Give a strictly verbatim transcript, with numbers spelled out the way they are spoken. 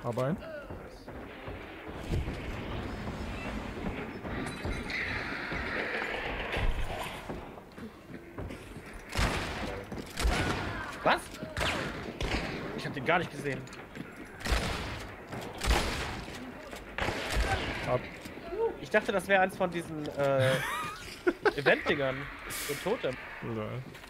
Hab ein. Was? Ich hab den gar nicht gesehen. Hab. Ich dachte, das wäre eins von diesen äh, Event-Dingern. So Totem. Oder?